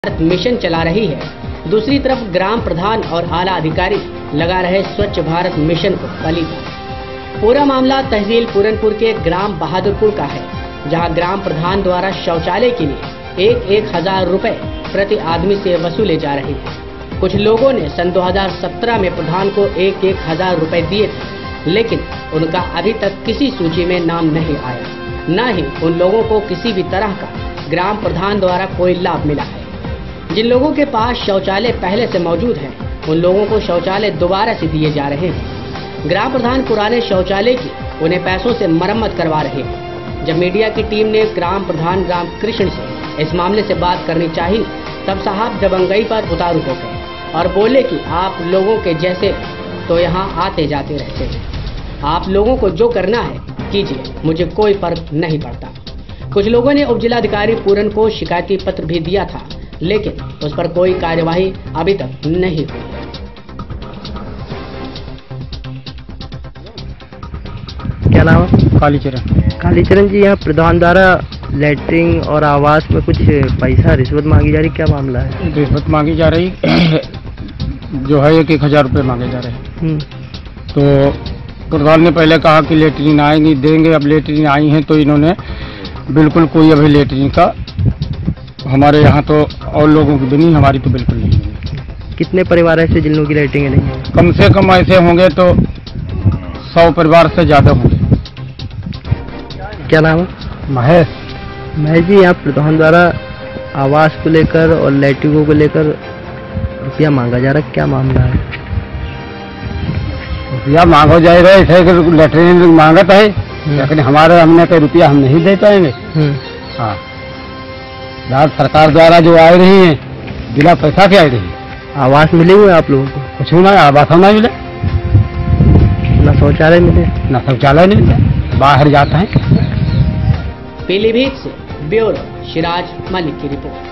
Bharat mission चला रही है, दूसरी तरफ ग्राम प्रधान और आला अधिकारी लगा रहे स्वच्छ भारत मिशन को बलि पर। पूरा मामला तहसील पूरनपुर के ग्राम बहादुरपुर का है, जहां ग्राम प्रधान द्वारा शौचालय के लिए 1,000 रुपए प्रति आदमी से वसूले जा रहे थे। कुछ लोगों ने सन 2017 में प्रधान को 1,000 रुपए दिए थे, लेकिन उनका अभी तक किसी सूची में नाम नहीं आया, न ही उन लोगों को किसी भी तरह का ग्राम प्रधान द्वारा कोई लाभ मिला है। जिन लोगों के पास शौचालय पहले से मौजूद है, उन लोगों को शौचालय दोबारा से दिए जा रहे हैं। ग्राम प्रधान पुराने शौचालय की उन्हें पैसों से मरम्मत करवा रहे हैं। जब मीडिया की टीम ने ग्राम प्रधान रामकृष्ण से इस मामले से बात करनी चाहिए, तब साहब दबंगई पर उतारू हो गए और बोले कि आप लोगों के जैसे तो यहाँ आते जाते रहते हैं, आप लोगों को जो करना है कीजिए, मुझे कोई फर्क नहीं पड़ता। कुछ लोगों ने उप जिलाधिकारी पूरन को शिकायती पत्र भी दिया था, लेकिन उस पर कोई कार्यवाही अभी तक नहीं हुई है। क्या नाम है? कालीचरण जी, यहाँ प्रधान द्वारा लैट्रिन और आवास में कुछ पैसा रिश्वत मांगी जा रही, क्या मामला है? रिश्वत मांगी जा रही जो है 1,000 रुपये मांगे जा रहे हैं। तो प्रधान ने पहले कहा कि लैट्रिन आएंगी देंगे, अब लैट्रिन आई हैं तो इन्होंने बिल्कुल कोई अभी लैट्रिन का हमारे यहाँ तो और लोगों की बनी, हमारी तो बिल्कुल नहीं है। कितने परिवार ऐसे जिन लोगों की लैट्रिन नहीं है? कम से कम ऐसे होंगे तो 100 परिवार से ज़्यादा होंगे। क्या नाम है? महेश जी, यहाँ प्रधान द्वारा आवास को लेकर और लैट्रिनों को लेकर रुपया मांगा जा रहा है, क्या मामला है? रुपया मांगा जाएगा, ऐसे लैट्रिन मांगत है, लेकिन हमने कोई रुपया हम नहीं दे पाएंगे। हाँ, राज्य सरकार द्वारा जो आ रही है बिना पैसा के आ रही है। आवास मिले हुए आप लोगों को? कुछ ना, आवास ना मिले, ना शौचालय मिले, ना शौचालय नहीं मिले, बाहर जाते हैं। पीलीभीत से ब्यूरो सिराज मलिक की रिपोर्ट।